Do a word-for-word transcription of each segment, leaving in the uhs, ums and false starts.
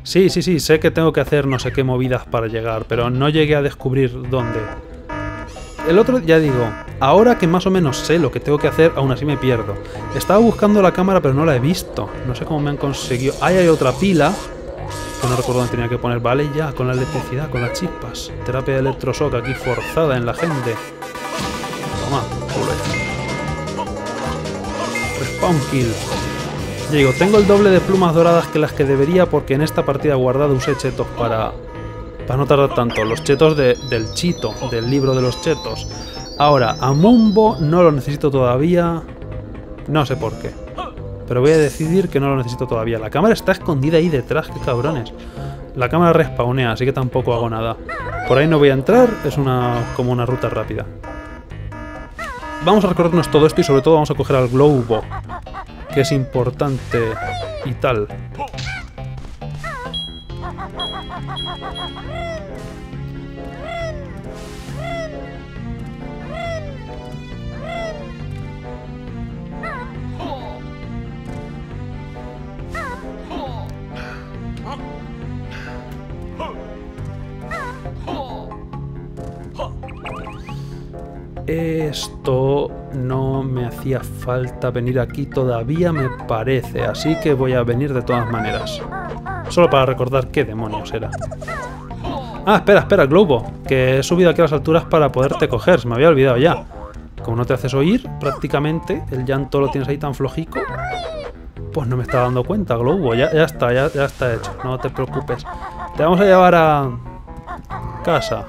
Sí, sí, sí, sé que tengo que hacer no sé qué movidas para llegar, pero no llegué a descubrir dónde. El otro, ya digo, ahora que más o menos sé lo que tengo que hacer, aún así me pierdo. Estaba buscando la cámara, pero no la he visto. No sé cómo me han conseguido... Ahí hay otra pila, que no recuerdo dónde tenía que poner. Vale, ya, con la electricidad, con las chispas. Terapia de electroshock aquí forzada en la gente. Toma, joder. Respawn kill. Ya digo, tengo el doble de plumas doradas que las que debería porque en esta partida guardada usé chetos para, para no tardar tanto. Los chetos de, del chito, del libro de los chetos. Ahora, a Mumbo no lo necesito todavía. No sé por qué. Pero voy a decidir que no lo necesito todavía. La cámara está escondida ahí detrás, qué cabrones. La cámara respawnea, así que tampoco hago nada. Por ahí no voy a entrar, es una como una ruta rápida. Vamos a recorrernos todo esto y sobre todo vamos a coger al globo, que es importante y tal. Esto no me hacía falta venir aquí todavía, me parece, así que voy a venir de todas maneras. Solo para recordar qué demonios era. Ah, espera, espera, Globo, que he subido aquí a las alturas para poderte coger, se me había olvidado ya. Como no te haces oír, prácticamente, el llanto lo tienes ahí tan flojico, pues no me estaba dando cuenta, Globo, ya, ya está, ya, ya está hecho, no te preocupes. Te vamos a llevar a casa.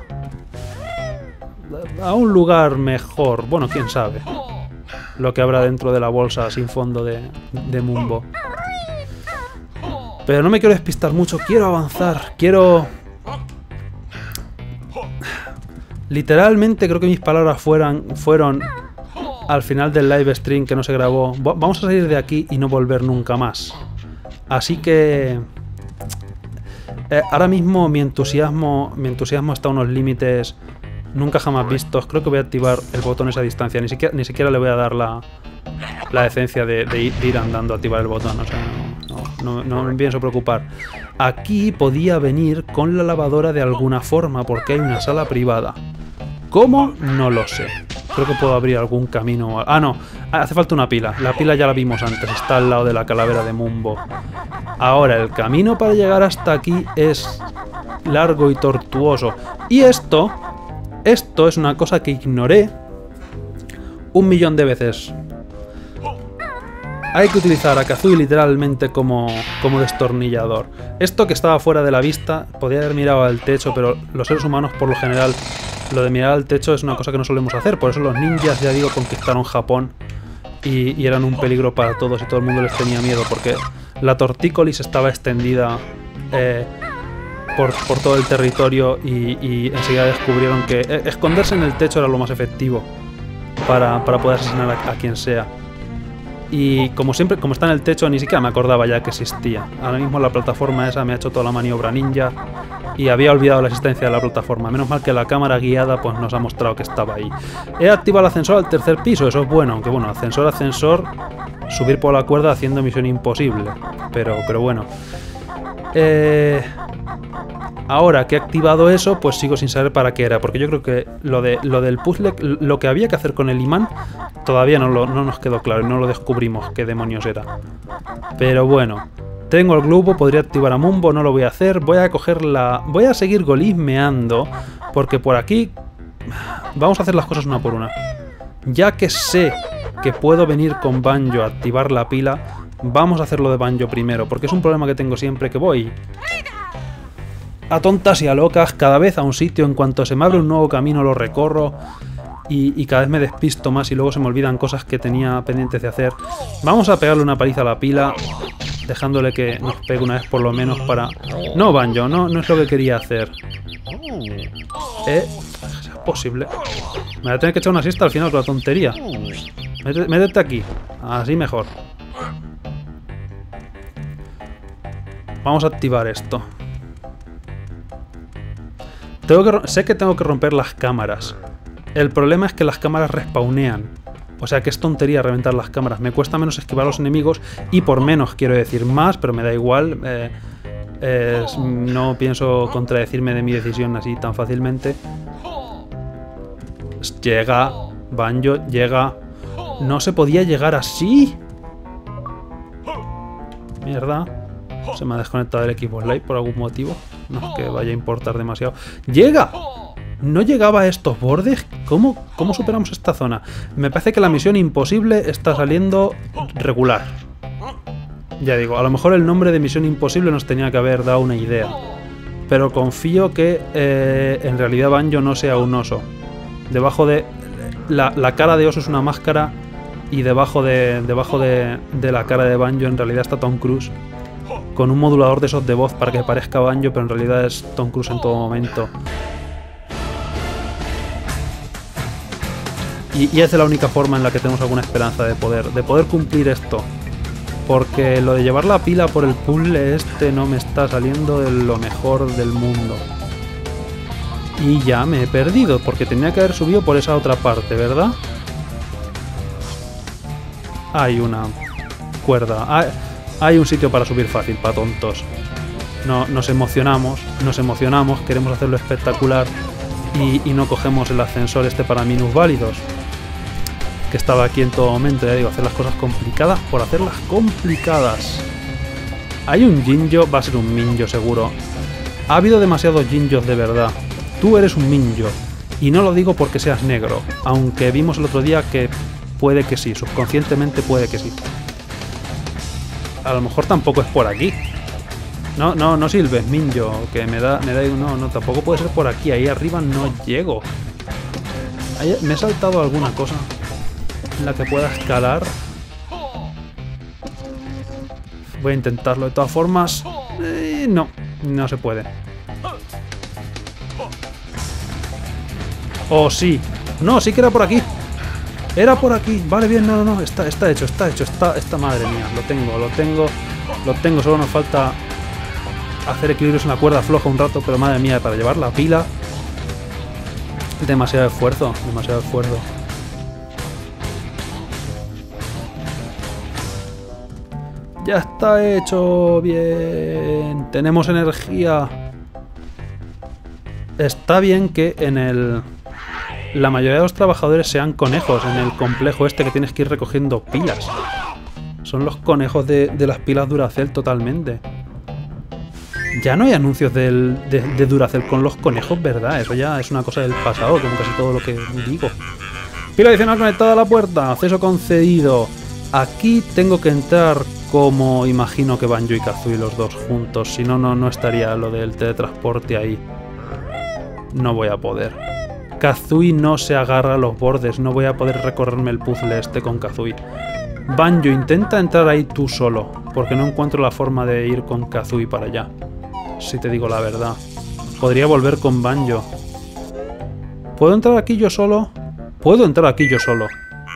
A un lugar mejor. Bueno, quién sabe lo que habrá dentro de la bolsa sin fondo de, de Mumbo. Pero no me quiero despistar mucho. Quiero avanzar. Quiero... Literalmente creo que mis palabras fueran, fueron al final del live stream que no se grabó. Vamos a salir de aquí y no volver nunca más. Así que... Eh, ahora mismo mi entusiasmo, mi entusiasmo está a unos límites... Nunca jamás vistos. Creo que voy a activar el botón a esa distancia. Ni siquiera, ni siquiera le voy a dar la, la decencia de, de, ir, de ir andando a activar el botón. O sea, no, no, no, no me pienso preocupar. Aquí podía venir con la lavadora de alguna forma porque hay una sala privada. ¿Cómo? No lo sé. Creo que puedo abrir algún camino. Ah, no. Hace falta una pila. La pila ya la vimos antes. Está al lado de la calavera de Mumbo. Ahora, el camino para llegar hasta aquí es largo y tortuoso. Y esto... Esto es una cosa que ignoré un millón de veces. Hay que utilizar a Kazooie literalmente como, como destornillador. Esto que estaba fuera de la vista, podía haber mirado al techo, pero los seres humanos por lo general, lo de mirar al techo es una cosa que no solemos hacer. Por eso los ninjas, ya digo, conquistaron Japón y, y eran un peligro para todos y todo el mundo les tenía miedo porque la tortícolis estaba extendida... Eh, Por, por todo el territorio y, y enseguida descubrieron que esconderse en el techo era lo más efectivo para, para poder asesinar a, a quien sea. Y como siempre, como está en el techo, ni siquiera me acordaba ya que existía. Ahora mismo la plataforma esa me ha hecho toda la maniobra ninja y había olvidado la existencia de la plataforma. Menos mal que la cámara guiada pues nos ha mostrado que estaba ahí. He activado el ascensor al tercer piso, eso es bueno, aunque bueno, ascensor, ascensor, subir por la cuerda haciendo misión imposible. Pero, pero bueno. Eh... Ahora que he activado eso, pues sigo sin saber para qué era, porque yo creo que lo, de, lo del puzzle, lo que había que hacer con el imán, todavía no, lo, no nos quedó claro, no lo descubrimos qué demonios era. Pero bueno, tengo el globo, podría activar a Mumbo, no lo voy a hacer, voy a coger la... Voy a seguir golismeando, porque por aquí vamos a hacer las cosas una por una. Ya que sé que puedo venir con Banjo a activar la pila, vamos a hacerlo de Banjo primero, porque es un problema que tengo siempre que voy... a tontas y a locas, cada vez a un sitio, en cuanto se me abre un nuevo camino lo recorro y, y cada vez me despisto más y luego se me olvidan cosas que tenía pendientes de hacer. Vamos a pegarle una paliza a la pila, dejándole que nos pegue una vez por lo menos para... No, Banjo, no, no es lo que quería hacer. Eh, es posible. Me voy a tener que echar una siesta al final con la tontería. Métete, métete aquí, así mejor. Vamos a activar esto. Tengo que, sé que tengo que romper las cámaras. El problema es que las cámaras respawnean. O sea que es tontería reventar las cámaras. Me cuesta menos esquivar a los enemigos y por menos, quiero decir más, pero me da igual. Eh, Es, no pienso contradecirme de mi decisión así tan fácilmente. Llega, Banjo, llega. No se podía llegar así. Mierda. Se me ha desconectado el Xbox Live por algún motivo. No es que vaya a importar demasiado. ¡Llega! ¿No llegaba a estos bordes? ¿Cómo, ¿Cómo superamos esta zona? Me parece que la misión imposible está saliendo regular. Ya digo, a lo mejor el nombre de misión imposible nos tenía que haber dado una idea. Pero confío que eh, en realidad Banjo no sea un oso. Debajo de... La, la cara de oso es una máscara y debajo de, debajo de, de la cara de Banjo en realidad está Tom Cruise. Con un modulador de esos de voz para que parezca Banjo, pero en realidad es Tom Cruise en todo momento. Y, y es la única forma en la que tenemos alguna esperanza de poder, de poder cumplir esto. Porque lo de llevar la pila por el puzzle este no me está saliendo de lo mejor del mundo. Y ya me he perdido, porque tenía que haber subido por esa otra parte, ¿verdad? Hay una cuerda. Hay, hay un sitio para subir fácil, para tontos. No, nos emocionamos, nos emocionamos, queremos hacerlo espectacular y, y no cogemos el ascensor este para minusválidos. Que estaba aquí en todo momento, ya digo, hacer las cosas complicadas por hacerlas complicadas. Hay un Jinjo, va a ser un Minjo seguro. Ha habido demasiados Jinjos de verdad. Tú eres un Minjo. Y no lo digo porque seas negro, aunque vimos el otro día que puede que sí, subconscientemente puede que sí. A lo mejor tampoco es por aquí. No, no, no silbes, Minjo, que me da, me da... No, no, tampoco puede ser por aquí, ahí arriba no llego. Ahí, me he saltado alguna cosa en la que pueda escalar. Voy a intentarlo de todas formas. Eh, no, no se puede. Oh, sí. No, sí que era por aquí. Era por aquí. Vale, bien, no, no, no. Está, está hecho, está hecho. Está, está, madre mía. Lo tengo, lo tengo. Lo tengo. Solo nos falta hacer equilibrios en la cuerda floja un rato. Pero madre mía, para llevar la pila. Demasiado esfuerzo. Demasiado esfuerzo. Ya está hecho. Bien. Tenemos energía. Está bien que en el... La mayoría de los trabajadores sean conejos en el complejo este que tienes que ir recogiendo pilas. Son los conejos de, de las pilas Duracell totalmente. Ya no hay anuncios del, de, de Duracell con los conejos, ¿verdad? Eso ya es una cosa del pasado, como casi todo lo que digo. Pila adicional conectada a la puerta. Acceso concedido. Aquí tengo que entrar como imagino que Banjo y Kazooie los dos juntos. Si no, no, no estaría lo del teletransporte ahí. No voy a poder. Kazooie no se agarra a los bordes. No voy a poder recorrerme el puzzle este con Kazooie. Banjo, intenta entrar ahí tú solo, porque no encuentro la forma de ir con Kazooie para allá. Si te digo la verdad. Podría volver con Banjo. ¿Puedo entrar aquí yo solo? Puedo entrar aquí yo solo.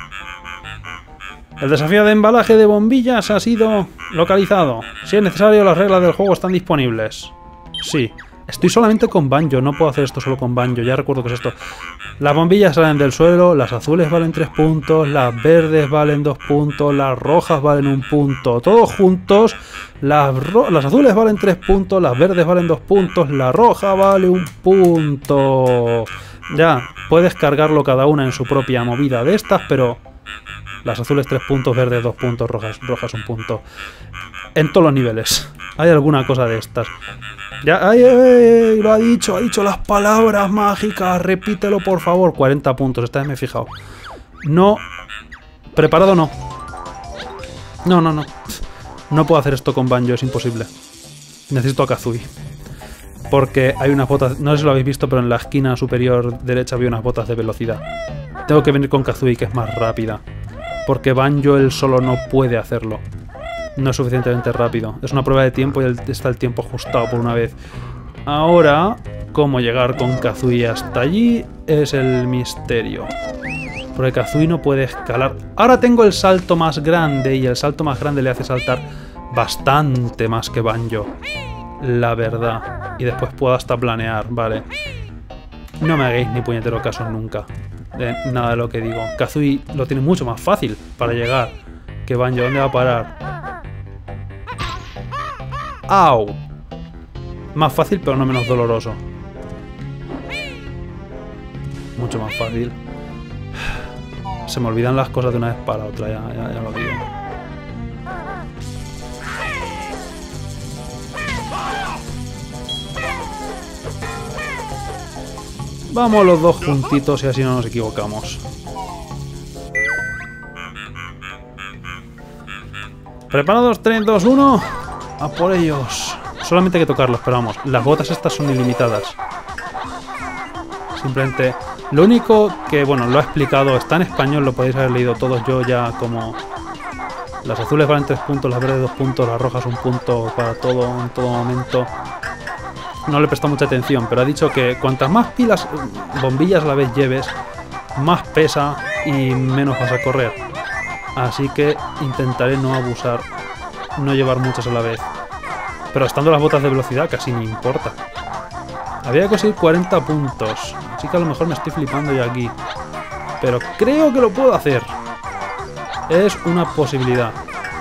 El desafío de embalaje de bombillas ha sido localizado. Si es necesario, las reglas del juego están disponibles. Sí. Estoy solamente con Banjo, no puedo hacer esto solo con Banjo, ya recuerdo que es esto. Las bombillas salen del suelo, las azules valen tres puntos, las verdes valen dos puntos, las rojas valen un punto. Todos juntos, las, las azules valen tres puntos, las verdes valen dos puntos, la roja vale un punto. Ya, puedes cargarlo cada una en su propia movida de estas, pero... Las azules tres puntos, verdes dos puntos, rojas, rojas un punto. En todos los niveles. Hay alguna cosa de estas. Ya, ay, ay, ay, lo ha dicho, ha dicho las palabras mágicas. Repítelo, por favor. cuarenta puntos, esta vez me he fijado. No. Preparado no. No, no, no. No puedo hacer esto con Banjo, es imposible. Necesito a Kazooie. Porque hay unas botas, no sé si lo habéis visto, pero en la esquina superior derecha había unas botas de velocidad. Tengo que venir con Kazooie, que es más rápida. Porque Banjo él solo no puede hacerlo. No es suficientemente rápido. Es una prueba de tiempo y está el tiempo ajustado por una vez. Ahora, cómo llegar con Kazooie hasta allí es el misterio. Porque Kazooie no puede escalar. Ahora tengo el salto más grande y el salto más grande le hace saltar bastante más que Banjo. La verdad. Y después puedo hasta planear, vale. No me hagáis ni puñetero caso nunca de nada de lo que digo. Kazooie lo tiene mucho más fácil para llegar que Banjo. ¿Dónde va a parar? ¡Au! Más fácil, pero no menos doloroso. Mucho más fácil. Se me olvidan las cosas de una vez para otra, ya, ya, ya lo digo. Vamos los dos juntitos y así no nos equivocamos. ¿Preparados? tres, dos, uno. A por ellos. Solamente hay que tocarlos, pero vamos. Las botas estas son ilimitadas. Simplemente... Lo único que, bueno, lo he explicado, está en español, lo podéis haber leído todos. Yo ya como... Las azules valen tres puntos, las verdes dos puntos, las rojas un punto para todo, en todo momento. No le he prestado mucha atención, pero ha dicho que cuantas más pilas, bombillas a la vez lleves, más pesa y menos vas a correr. Así que intentaré no abusar, no llevar muchas a la vez. Pero estando las botas de velocidad casi ni importa. Había que conseguir cuarenta puntos. Así que a lo mejor me estoy flipando ya aquí. Pero creo que lo puedo hacer. Es una posibilidad.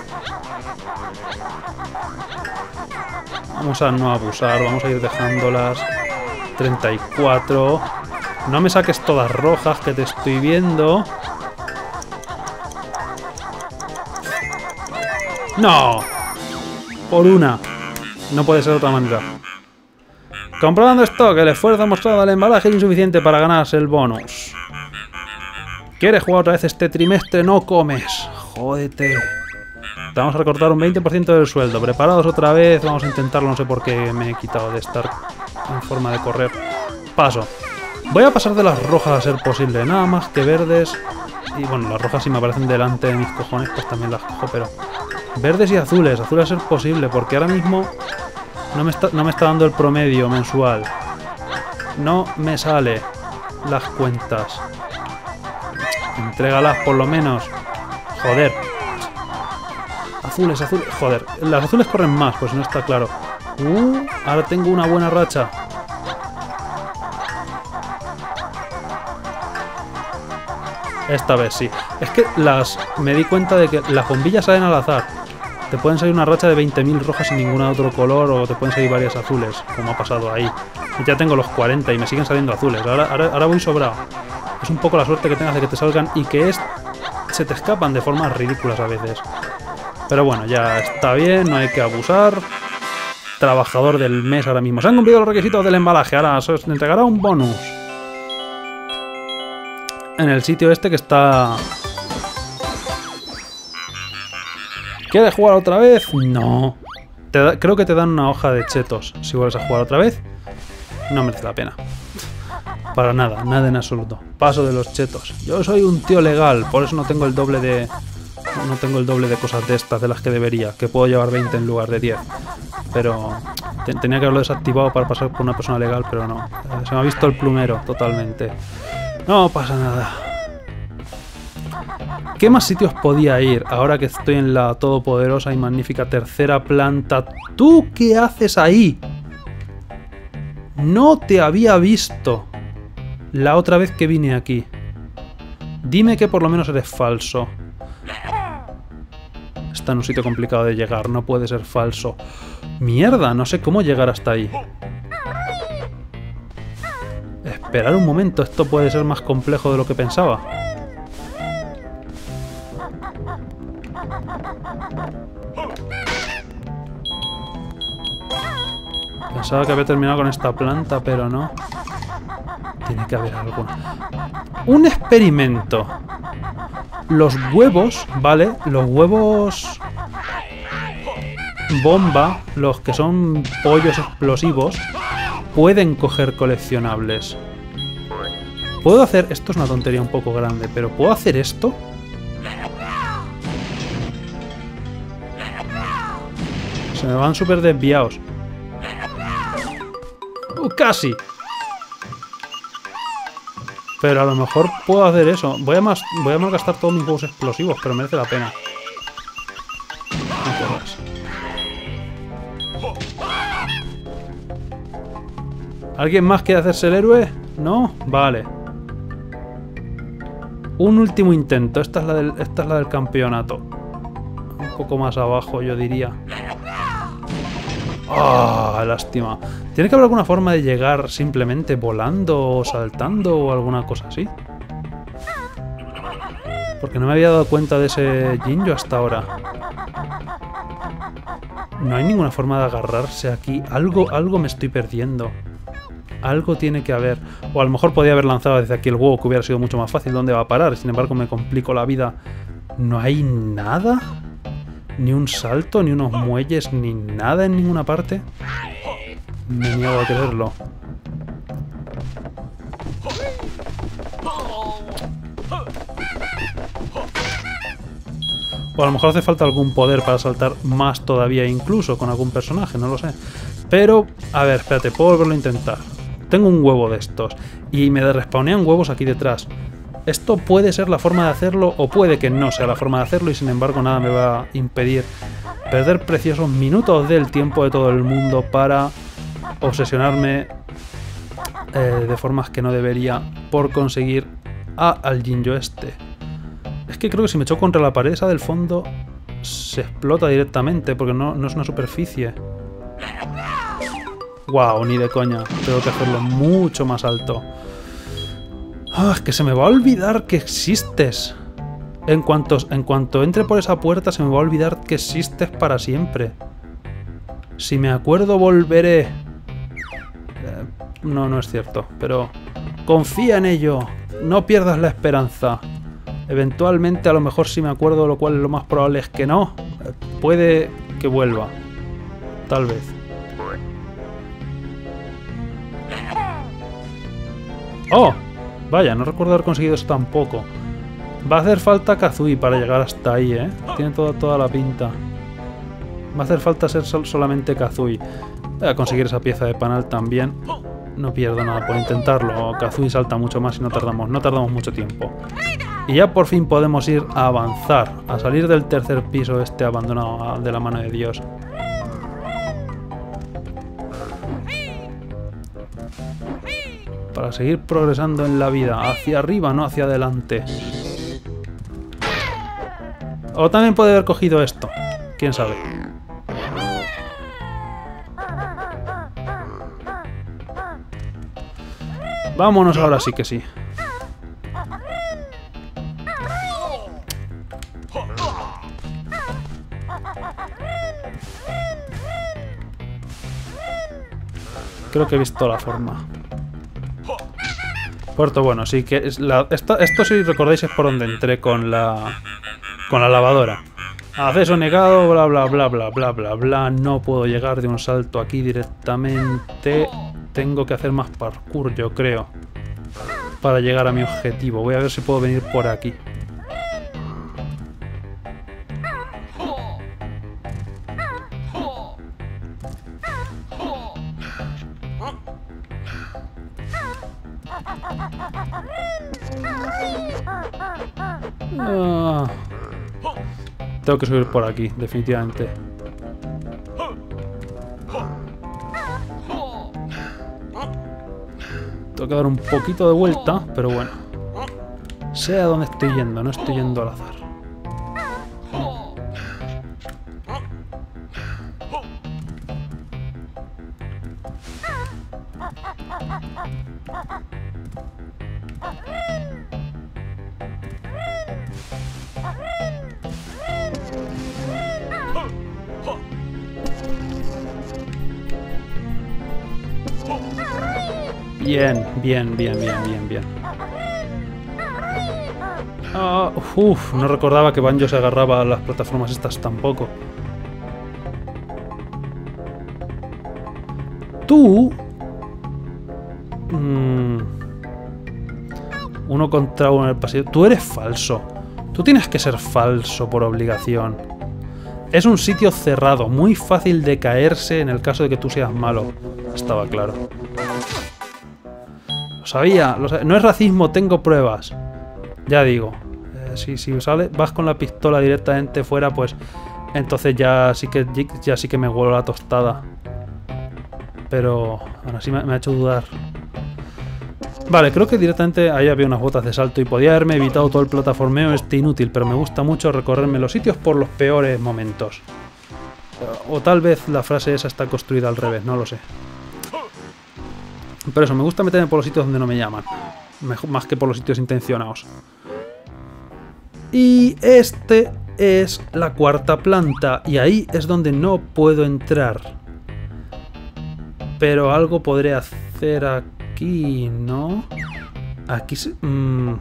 Vamos a no abusar. Vamos a ir dejándolas. treinta y cuatro. No me saques todas rojas que te estoy viendo. ¡No! Por una. No puede ser de otra manera. Comprobando esto, que el esfuerzo mostrado al embalaje es insuficiente para ganarse el bonus. ¿Quieres jugar otra vez este trimestre? No comes. Jódete. Te vamos a recortar un veinte por ciento del sueldo. ¿Preparados otra vez? Vamos a intentarlo. No sé por qué me he quitado de estar en forma de correr. Paso. Voy a pasar de las rojas a ser posible. Nada más que verdes. Y bueno, las rojas si me aparecen delante de mis cojones, pues también las cojo, pero... Verdes y azules. Azules a ser posible, porque ahora mismo... No me, está, no me está dando el promedio mensual. No me sale las cuentas. Entrégalas por lo menos. Joder. Azules, azules. Joder. Las azules corren más, pues no está claro. Uh, ahora tengo una buena racha. Esta vez sí. Es que las me di cuenta de que las bombillas salen al azar. Te pueden salir una racha de veinte mil rojas sin ningún otro color o te pueden salir varias azules, como ha pasado ahí. Y ya tengo los cuarenta y me siguen saliendo azules. Ahora, ahora, ahora voy sobrado. Es un poco la suerte que tengas de que te salgan y que es, se te escapan de formas ridículas a veces. Pero bueno, ya está bien, no hay que abusar. Trabajador del mes ahora mismo. Se han cumplido los requisitos del embalaje. Ahora se os entregará un bonus. En el sitio este que está... ¿Quieres jugar otra vez? No. Te da, creo que te dan una hoja de chetos si vuelves a jugar otra vez. No merece la pena. Para nada, nada en absoluto. Paso de los chetos. Yo soy un tío legal, por eso no tengo el doble de... No tengo el doble de cosas de estas de las que debería. Que puedo llevar veinte en lugar de diez. Pero... Te, tenía que haberlo desactivado para pasar por una persona legal, pero no. Se me ha visto el plumero totalmente. No pasa nada. ¿Qué más sitios podía ir ahora que estoy en la todopoderosa y magnífica tercera planta? ¿Tú qué haces ahí? No te había visto la otra vez que vine aquí. Dime que por lo menos eres falso. Está en un sitio complicado de llegar, no puede ser falso. Mierda, no sé cómo llegar hasta ahí. Esperar un momento, esto puede ser más complejo de lo que pensaba. Pensaba que había terminado con esta planta, pero no. Tiene que haber algo. Un experimento. Los huevos, ¿vale? Los huevos... bomba, los que son pollos explosivos, pueden coger coleccionables. ¿Puedo hacer...? Esto es una tontería un poco grande, pero ¿puedo hacer esto? Se me van súper desviados. Uh, casi. Pero a lo mejor puedo hacer eso. Voy a, más, voy a malgastar todos mis huevos explosivos, pero merece la pena. No corras. ¿Alguien más quiere hacerse el héroe? ¿No? Vale. Un último intento. Esta es la del, esta es la del campeonato. Un poco más abajo, yo diría. ¡Ah! Lástima. ¿Tiene que haber alguna forma de llegar simplemente volando o saltando o alguna cosa así? Porque no me había dado cuenta de ese Jinjo hasta ahora. No hay ninguna forma de agarrarse aquí. Algo, algo me estoy perdiendo. Algo tiene que haber. O a lo mejor podía haber lanzado desde aquí el huevo, que hubiera sido mucho más fácil. ¿Dónde va a parar? Sin embargo, me complico la vida. ¿No hay nada? Ni un salto, ni unos muelles, ni nada en ninguna parte. Me niego a creerlo. O a lo mejor hace falta algún poder para saltar más todavía, incluso con algún personaje, no lo sé. Pero, a ver, espérate, puedo volverlo a intentar. Tengo un huevo de estos y me respawnean huevos aquí detrás. Esto puede ser la forma de hacerlo o puede que no sea la forma de hacerlo y sin embargo nada me va a impedir perder preciosos minutos del tiempo de todo el mundo para obsesionarme eh, de formas que no debería por conseguir a, al Jinjo este. Es que creo que si me choco contra la pared esa del fondo se explota directamente porque no, no es una superficie. Wow, ni de coña. Tengo que hacerlo mucho más alto. Ah, es que se me va a olvidar que existes. En cuanto, en cuanto entre por esa puerta se me va a olvidar que existes para siempre. Si me acuerdo volveré. Eh, no, no es cierto, pero confía en ello. No pierdas la esperanza. Eventualmente, a lo mejor si me acuerdo, lo cual lo más probable es que no, eh, puede que vuelva. Tal vez. ¡Oh! Vaya, no recuerdo haber conseguido eso tampoco. Va a hacer falta Kazooie para llegar hasta ahí, ¿eh? Tiene toda, toda la pinta. Va a hacer falta ser sol solamente Kazooie. Voy a conseguir esa pieza de panal también. No pierdo nada por intentarlo. Kazooie salta mucho más y no tardamos, no tardamos mucho tiempo. Y ya por fin podemos ir a avanzar, a salir del tercer piso este abandonado de la mano de Dios. Para seguir progresando en la vida, hacia arriba, no hacia adelante. O también puede haber cogido esto, quién sabe. Vámonos ahora sí que sí. Creo que he visto la forma. Puerto bueno, sí que es la, esta, esto si recordáis es por donde entré con la con la lavadora. Acceso negado, bla bla bla bla bla bla bla. No puedo llegar de un salto aquí directamente. Tengo que hacer más parkour, yo creo, para llegar a mi objetivo. Voy a ver si puedo venir por aquí. Ah, tengo que subir por aquí, definitivamente. Tengo que dar un poquito de vuelta, pero bueno. Sé a dónde estoy yendo, no estoy yendo al azar. Bien, bien, bien, bien, bien, bien. Ah, uf, no recordaba que Banjo se agarraba a las plataformas estas tampoco. Tú... Mmm, uno contra uno en el pasillo. Tú eres falso. Tú tienes que ser falso por obligación. Es un sitio cerrado, muy fácil de caerse en el caso de que tú seas malo. Estaba claro. Lo sabía, lo sabía. No es racismo, tengo pruebas. Ya digo, eh, si, si sale, vas con la pistola directamente fuera, pues entonces ya sí que ya sí que me huelo la tostada. Pero aún así me, me ha hecho dudar. Vale, creo que directamente ahí había unas botas de salto y podía haberme evitado todo el plataformeo este inútil, pero me gusta mucho recorrerme los sitios por los peores momentos. O tal vez la frase esa está construida al revés, no lo sé. Pero eso, me gusta meterme por los sitios donde no me llaman. Mejor, más que por los sitios intencionados. Y este es la cuarta planta. Y ahí es donde no puedo entrar. Pero algo podré hacer aquí, ¿no? Aquí sí... Mmm.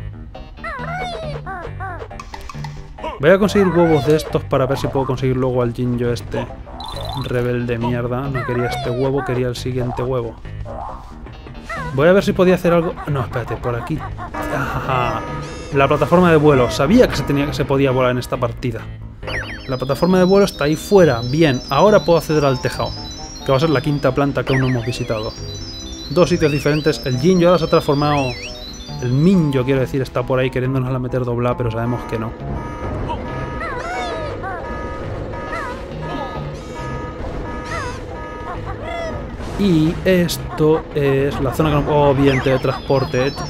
Voy a conseguir huevos de estos para ver si puedo conseguir luego al Jinjo este. Rebelde mierda. No quería este huevo, quería el siguiente huevo. Voy a ver si podía hacer algo... No, espérate, por aquí... ¡Ah! La plataforma de vuelo. Sabía que se, tenía, que se podía volar en esta partida. La plataforma de vuelo está ahí fuera. Bien, ahora puedo acceder al tejado. Que va a ser la quinta planta que aún no hemos visitado. Dos sitios diferentes. El Jinjo ahora se ha transformado... El Minjo, quiero decir, está por ahí queriéndonos la meter doblada, pero sabemos que no. Y esto es la zona que no... Oh, bien, teletransporte. Es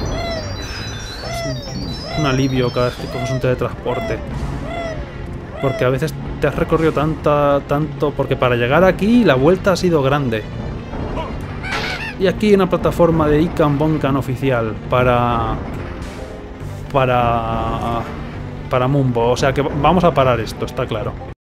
un alivio cada vez que coges un teletransporte. Porque a veces te has recorrido tanta, tanto... Porque para llegar aquí la vuelta ha sido grande. Y aquí hay una plataforma de Ikan Bonkan oficial para... Para... Para Mumbo. O sea que vamos a parar esto, está claro.